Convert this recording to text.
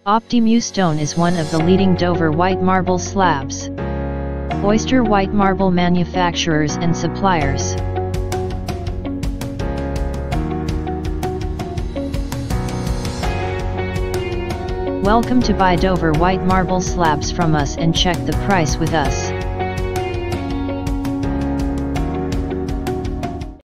Optimu Stone is one of the leading Dover white marble slabs. Oyster white marble manufacturers and suppliers. Welcome to buy Dover white marble slabs from us and check the price with us.